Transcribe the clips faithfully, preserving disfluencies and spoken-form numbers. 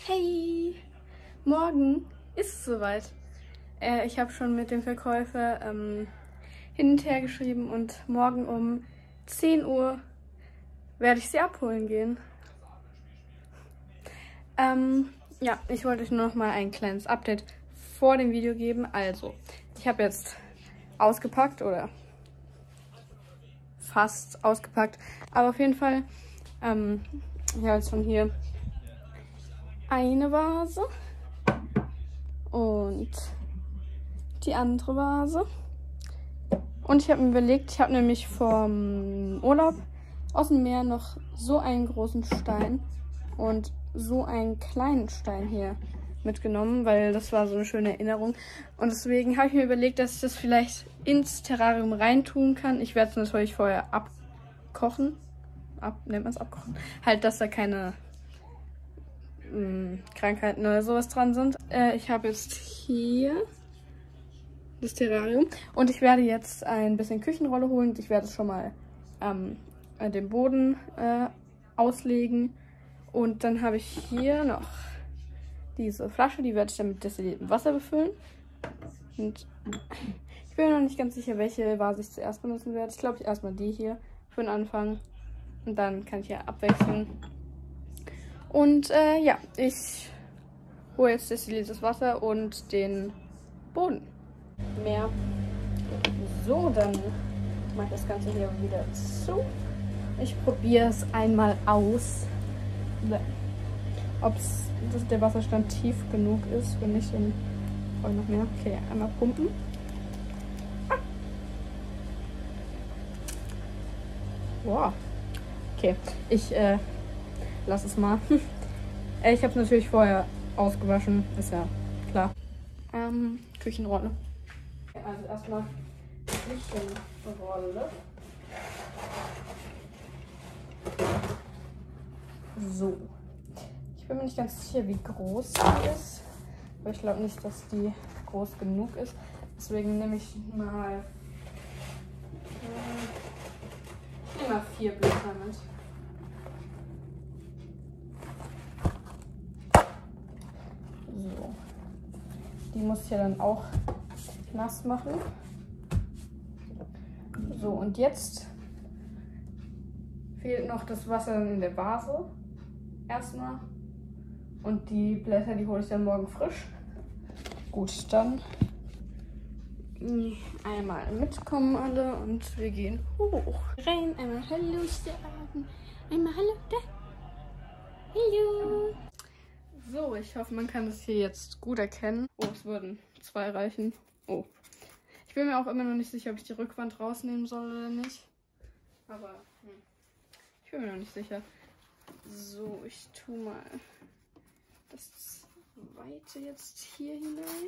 Hey, morgen ist es soweit. Äh, ich habe schon mit dem Verkäufer ähm, hin und her geschrieben und morgen um zehn Uhr werde ich sie abholen gehen. Ähm, ja, ich wollte euch nur noch mal ein kleines Update vor dem Video geben. Also, ich habe jetzt ausgepackt oder fast ausgepackt, aber auf jeden Fall, ähm, ich habe jetzt schon hier eine Vase und die andere Vase. Und ich habe mir überlegt, ich habe nämlich vom Urlaub aus dem Meer noch so einen großen Stein und so einen kleinen Stein hier mitgenommen, weil das war so eine schöne Erinnerung. Und deswegen habe ich mir überlegt, dass ich das vielleicht ins Terrarium reintun kann. Ich werde es natürlich vorher abkochen. Ab, nennt man es abkochen? Halt, dass da keine mh, Krankheiten oder sowas dran sind. Äh, ich habe jetzt hier das Terrarium und ich werde jetzt ein bisschen Küchenrolle holen. Ich werde es schon mal ähm, den Boden äh, auslegen. Und dann habe ich hier noch diese Flasche, die werde ich dann mit destilliertem Wasser befüllen. Und ich bin mir noch nicht ganz sicher, welche Vase ich zuerst benutzen werde. Ich glaube, ich erstmal die hier für den Anfang. Und dann kann ich ja abwechseln. Und äh, ja, ich hole jetzt destilliertes Wasser und den Boden. Mehr. So, dann mache ich das Ganze hier wieder zu. Ich probiere es einmal aus, ob der Wasserstand tief genug ist. Wenn nicht, dann brauche ich noch mehr. Okay, einmal pumpen. Ah. Wow. Okay, ich äh, lasse es mal. Ich habe es natürlich vorher ausgewaschen, ist ja klar. Ähm, Küchenrolle. Also erstmal Küchenrolle. So. Ich bin mir nicht ganz sicher, wie groß die ist. Aber ich glaube nicht, dass die groß genug ist. Deswegen nehme ich mal, äh, ich nehme mal vier Blätter mit. So. Die muss ich ja dann auch nass machen. So, und jetzt fehlt noch das Wasser in der Vase. Erstmal. Und die Blätter, die hole ich dann morgen frisch. Gut, dann einmal mitkommen alle und wir gehen hoch. Rein, einmal Hallo sagen. Einmal Hallo da. Hallo. So, ich hoffe, man kann das hier jetzt gut erkennen. Oh, es würden zwei reichen. Oh. Ich bin mir auch immer noch nicht sicher, ob ich die Rückwand rausnehmen soll oder nicht. Aber hm. ich bin mir noch nicht sicher. So, ich tue mal das zweite jetzt hier hinein.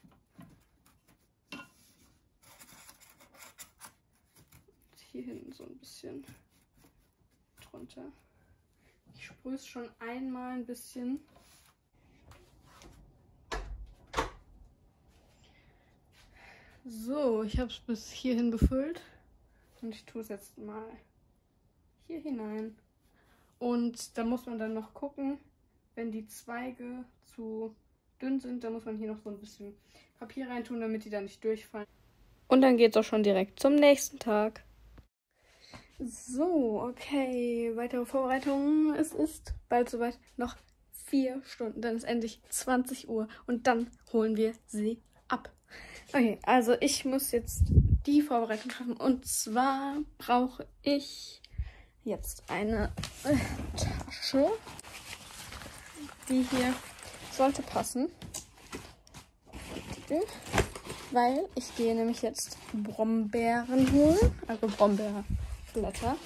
Und hier hinten so ein bisschen drunter. Ich sprühe es schon einmal ein bisschen. So, ich habe es bis hierhin befüllt. Und ich tue es jetzt mal hier hinein. Und da muss man dann noch gucken, wenn die Zweige zu dünn sind, dann muss man hier noch so ein bisschen Papier reintun, damit die dann nicht durchfallen. Und dann geht es auch schon direkt zum nächsten Tag. So, okay, weitere Vorbereitungen. Es ist bald soweit, noch vier Stunden, dann ist endlich zwanzig Uhr und dann holen wir sie ab. Okay, also ich muss jetzt die Vorbereitung schaffen und zwar brauche ich jetzt eine äh, Tasche. Die hier sollte passen. Weil ich gehe nämlich jetzt Brombeeren holen. Also Brombeerblätter.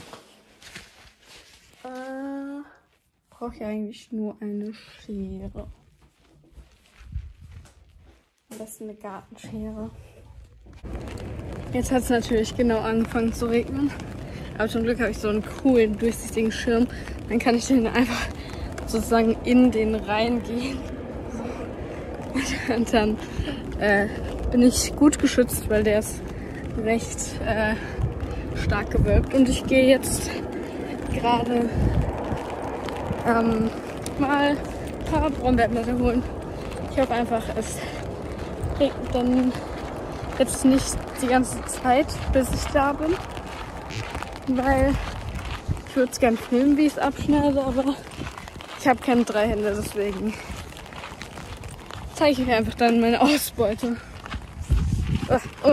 Äh, brauche ich eigentlich nur eine Schere. Am besten eine Gartenschere. Jetzt hat es natürlich genau angefangen zu regnen. Aber zum Glück habe ich so einen coolen, durchsichtigen Schirm. Dann kann ich den einfach sozusagen in den reingehen. Und dann äh, bin ich gut geschützt, weil der ist recht äh, stark gewölbt. Und ich gehe jetzt gerade ähm, mal paar Brombeerblätter holen. Ich hoffe einfach, es regnet dann jetzt nicht die ganze Zeit, bis ich da bin. Weil ich würde es gerne filmen, wie ich es abschneide, aber ich habe keine drei Hände, deswegen zeige ich euch einfach dann meine Ausbeute. Oh, oh.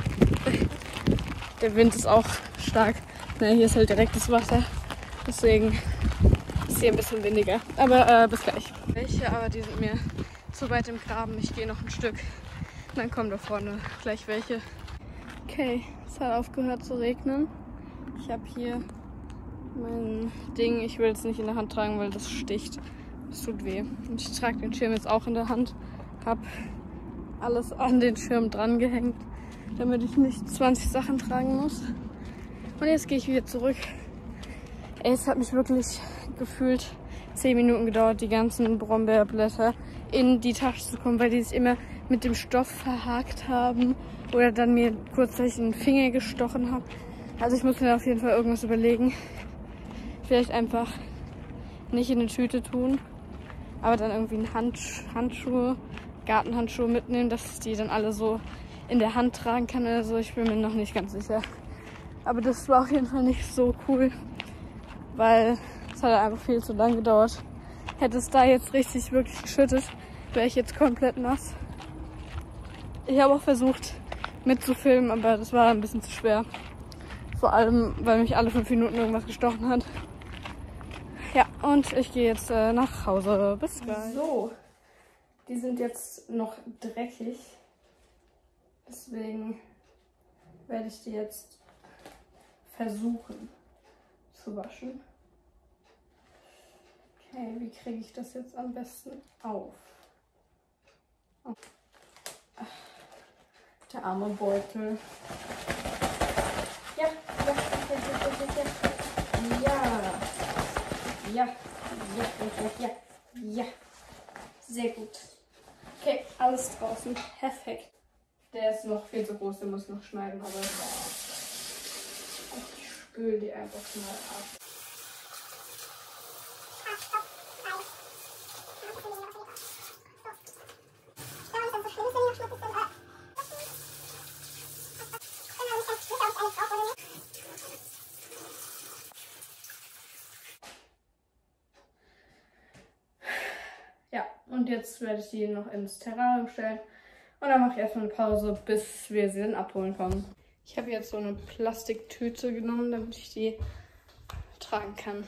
Der Wind ist auch stark. Na, hier ist halt direkt das Wasser. Deswegen ist hier ein bisschen windiger. Aber äh, bis gleich. Welche, aber die sind mir zu weit im Graben. Ich gehe noch ein Stück. Und dann kommen da vorne gleich welche. Okay, es hat aufgehört zu regnen. Ich habe hier mein Ding. Ich will es nicht in der Hand tragen, weil das sticht. Das tut weh. Und ich trage den Schirm jetzt auch in der Hand. Hab alles an den Schirm dran gehängt, damit ich nicht zwanzig Sachen tragen muss. Und jetzt gehe ich wieder zurück. Ey, es hat mich wirklich gefühlt zehn Minuten gedauert, die ganzen Brombeerblätter in die Tasche zu kommen, weil die sich immer mit dem Stoff verhakt haben oder dann mir kurzzeitig in den Finger gestochen haben. Also ich muss mir auf jeden Fall irgendwas überlegen. Vielleicht einfach nicht in eine Tüte tun, aber dann irgendwie einen Handsch Handschuhe, Gartenhandschuhe mitnehmen, dass ich die dann alle so in der Hand tragen kann oder so. Ich bin mir noch nicht ganz sicher. Aber das war auf jeden Fall nicht so cool, weil es hat einfach viel zu lang gedauert. Hätte es da jetzt richtig wirklich geschüttet, wäre ich jetzt komplett nass. Ich habe auch versucht mitzufilmen, aber das war ein bisschen zu schwer. Vor allem, weil mich alle fünf Minuten irgendwas gestochen hat. Ja, und ich gehe jetzt äh, nach Hause. Bis gleich. So, die sind jetzt noch dreckig. Deswegen werde ich die jetzt versuchen zu waschen. Okay, wie kriege ich das jetzt am besten auf? Oh. Ach, der arme Beutel. Ja, ja, ja, ja, ja, ja. Ja, ja, ja, ja, ja. Sehr gut. Okay, alles draußen. Perfekt. Der ist noch viel zu groß, den muss ich noch schneiden, aber ich spüle die einfach mal ab. Ja, und jetzt werde ich die noch ins Terrarium stellen. Und dann mache ich erstmal eine Pause, bis wir sie dann abholen kommen. Ich habe jetzt so eine Plastiktüte genommen, damit ich die tragen kann.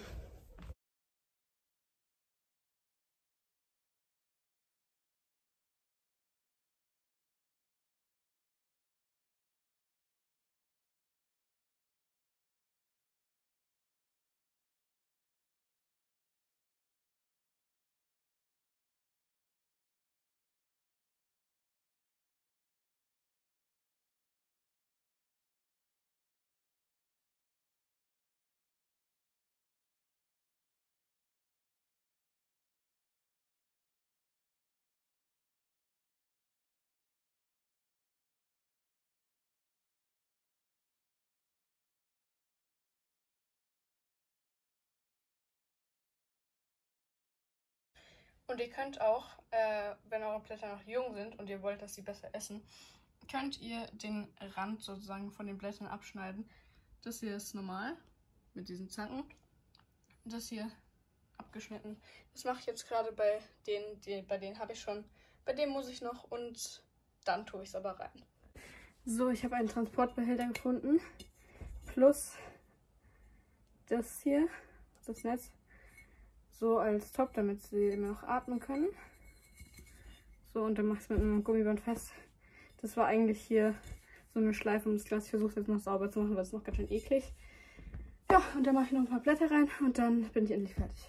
Und ihr könnt auch, äh, wenn eure Blätter noch jung sind und ihr wollt, dass sie besser essen, könnt ihr den Rand sozusagen von den Blättern abschneiden. Das hier ist normal mit diesen Zangen. Das hier abgeschnitten. Das mache ich jetzt gerade bei denen, die, bei denen habe ich schon. Bei dem muss ich noch und dann tue ich es aber rein. So, ich habe einen Transportbehälter gefunden. Plus das hier, das Netz. So als Top, damit sie immer noch atmen können. So, und dann mache ich es mit einem Gummiband fest. Das war eigentlich hier so eine Schleife um das Glas. Ich versuche es jetzt noch sauber zu machen, weil es noch ganz schön eklig. Ja, und dann mache ich noch ein paar Blätter rein und dann bin ich endlich fertig.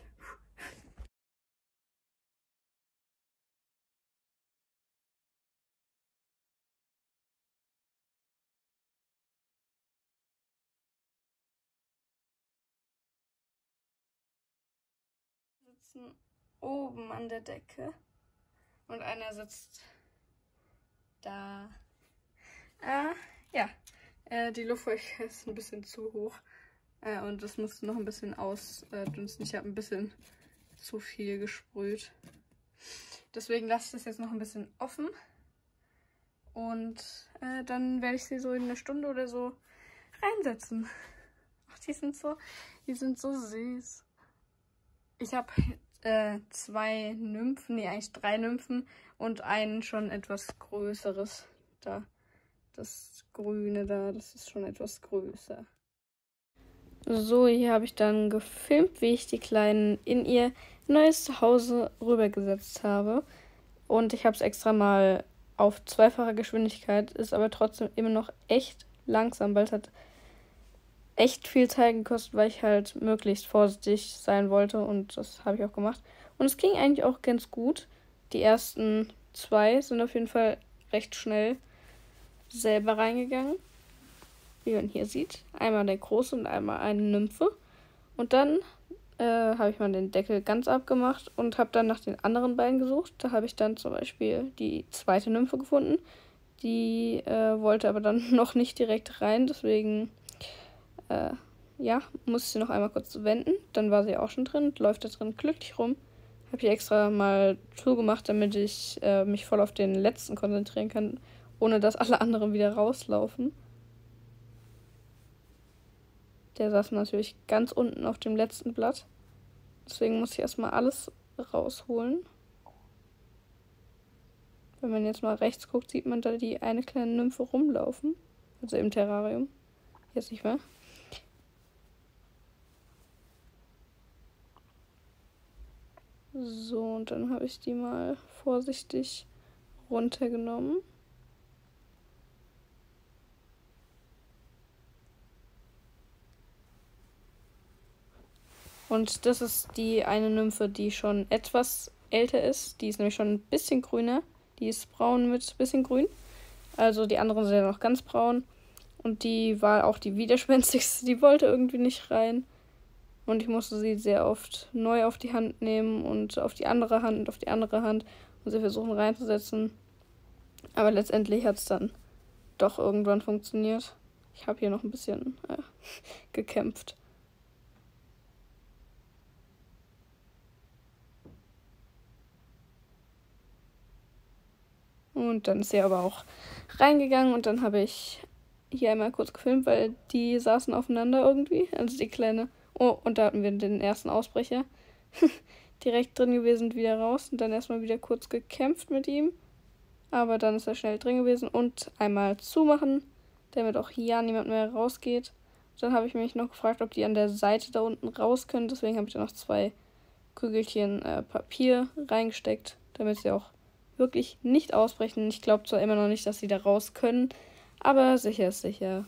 Wir sitzen oben an der Decke und einer sitzt da. Äh, ja, äh, die Luftfeuchtigkeit ist ein bisschen zu hoch äh, und das musste noch ein bisschen ausdünsten. Ich habe ein bisschen zu viel gesprüht. Deswegen lasse ich das jetzt noch ein bisschen offen. Und äh, dann werde ich sie so in einer Stunde oder so reinsetzen. Ach, die sind so, die sind so süß. Ich habe äh, zwei Nymphen, nee, eigentlich drei Nymphen und einen schon etwas größeres da. Das Grüne da, das ist schon etwas größer. So, hier habe ich dann gefilmt, wie ich die Kleinen in ihr neues Zuhause rübergesetzt habe. Und ich habe es extra mal auf zweifacher Geschwindigkeit, ist aber trotzdem immer noch echt langsam, weil es hat echt viel Zeit gekostet, weil ich halt möglichst vorsichtig sein wollte und das habe ich auch gemacht. Und es ging eigentlich auch ganz gut. Die ersten zwei sind auf jeden Fall recht schnell selber reingegangen, wie man hier sieht. Einmal der große und einmal eine Nymphe. Und dann äh, habe ich mal den Deckel ganz abgemacht und habe dann nach den anderen beiden gesucht. Da habe ich dann zum Beispiel die zweite Nymphe gefunden. Die äh, wollte aber dann noch nicht direkt rein, deswegen äh, ja, musste ich sie noch einmal kurz wenden. Dann war sie auch schon drin, läuft da drin glücklich rum. Habe ich extra mal zugemacht, damit ich äh, mich voll auf den letzten konzentrieren kann, ohne dass alle anderen wieder rauslaufen. Der saß natürlich ganz unten auf dem letzten Blatt. Deswegen muss ich erstmal alles rausholen. Wenn man jetzt mal rechts guckt, sieht man da die eine kleine Nymphe rumlaufen. Also im Terrarium. Jetzt nicht mehr. So, und dann habe ich die mal vorsichtig runtergenommen. Und das ist die eine Nymphe, die schon etwas älter ist. Die ist nämlich schon ein bisschen grüner. Die ist braun mit ein bisschen grün. Also die anderen sind ja noch ganz braun. Und die war auch die widerspenstigste. Die wollte irgendwie nicht rein. Und ich musste sie sehr oft neu auf die Hand nehmen und auf die andere Hand und auf die andere Hand und sie versuchen reinzusetzen. Aber letztendlich hat es dann doch irgendwann funktioniert. Ich habe hier noch ein bisschen äh, gekämpft. Und dann ist sie aber auch reingegangen und dann habe ich hier einmal kurz gefilmt, weil die saßen aufeinander irgendwie. Also die kleine. Oh, und da hatten wir den ersten Ausbrecher. Direkt drin gewesen, wieder raus und dann erstmal wieder kurz gekämpft mit ihm. Aber dann ist er schnell drin gewesen und einmal zumachen, damit auch hier niemand mehr rausgeht. Dann habe ich mich noch gefragt, ob die an der Seite da unten raus können. Deswegen habe ich da noch zwei Kügelchen äh, Papier reingesteckt, damit sie auch wirklich nicht ausbrechen. Ich glaube zwar immer noch nicht, dass sie da raus können, aber sicher ist sicher.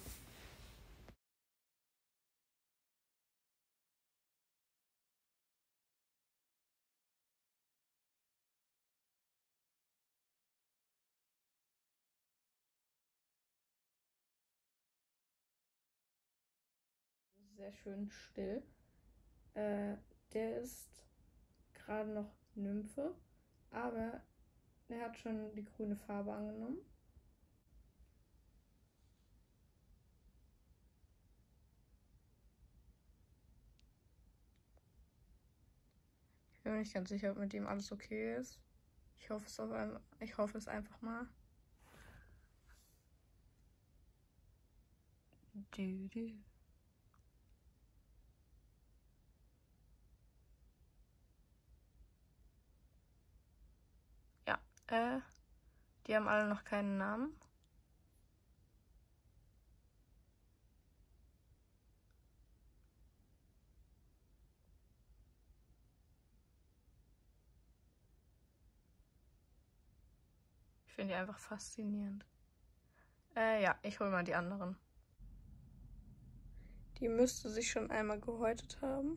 Sehr schön still. Äh, der ist gerade noch Nymphe, aber er hat schon die grüne Farbe angenommen. Ich bin mir nicht ganz sicher, ob mit ihm alles okay ist. Ich hoffe es, auf einmal, ich hoffe es einfach mal. Du, du. Ja, äh, die haben alle noch keinen Namen. Ich finde die einfach faszinierend. Äh, ja, ich hole mal die anderen. Die müsste sich schon einmal gehäutet haben.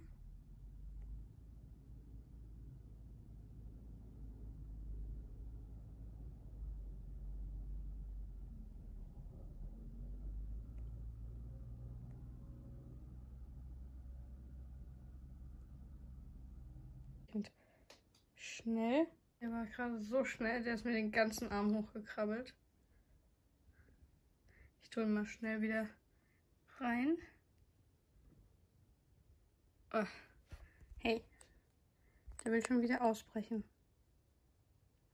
Und schnell. Der war gerade so schnell, der ist mir den ganzen Arm hochgekrabbelt. Ich tue ihn mal schnell wieder rein. Oh. Hey, der will schon wieder ausbrechen.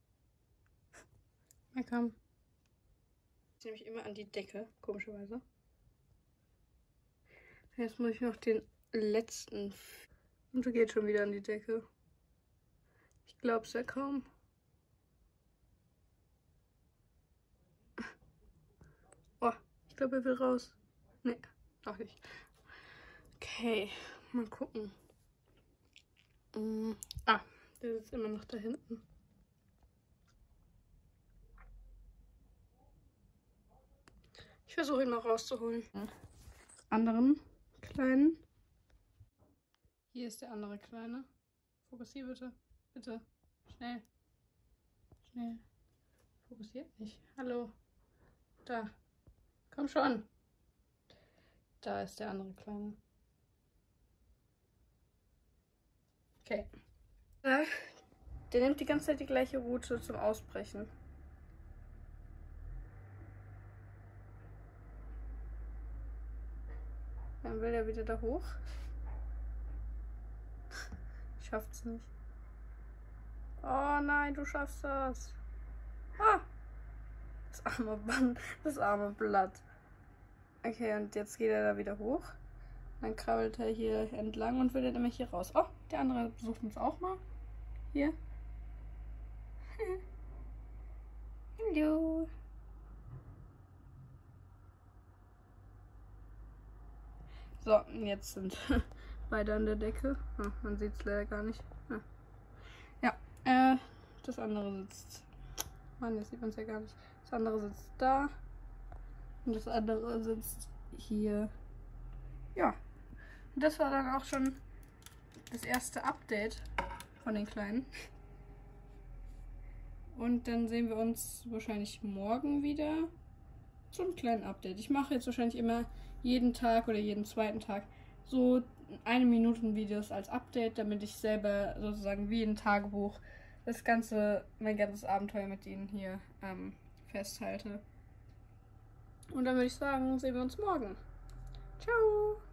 Na komm. Ich nehme mich immer an die Decke, komischerweise. Jetzt muss ich noch den letzten. Und du geht schon wieder an die Decke. Ich glaub's ja kaum. Oh, ich glaube, er will raus. Nee, doch nicht. Okay, mal gucken. Mm, ah, der sitzt immer noch da hinten. Ich versuche ihn mal rauszuholen. Anderen kleinen. Hier ist der andere kleine. Fokussier bitte. Bitte. Schnell. Schnell. Fokussiert nicht. Hallo. Da. Komm schon. Da ist der andere kleine. Okay. Ja, der nimmt die ganze Zeit die gleiche Route zum Ausbrechen. Dann will er wieder da hoch. Schafft's nicht. Oh nein, du schaffst das. Ah! Das arme Band, das arme Blatt. Okay, und jetzt geht er da wieder hoch. Dann krabbelt er hier entlang und will dann immer hier raus. Oh, der andere besucht uns auch mal. Hier. Hallo. So, jetzt sind beide an der Decke. Oh, man sieht es leider gar nicht. Ja, äh, das andere sitzt. Mann, jetzt sieht man es ja gar nicht. Das andere sitzt da. Und das andere sitzt hier. Ja. Und das war dann auch schon das erste Update von den Kleinen. Und dann sehen wir uns wahrscheinlich morgen wieder zu einem kleinen Update. Ich mache jetzt wahrscheinlich immer jeden Tag oder jeden zweiten Tag so eine Minuten Videos als Update, damit ich selber sozusagen wie ein Tagebuch das ganze, mein ganzes Abenteuer mit ihnen hier ähm, festhalte. Und dann würde ich sagen, sehen wir uns morgen. Ciao!